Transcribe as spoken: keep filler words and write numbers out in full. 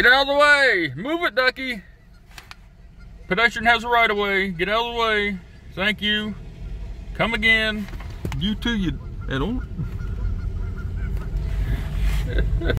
Get out of the way. Move it, ducky. Pedestrian has a right of way. Get out of the way. Thank you. Come again. You too, you. I don't.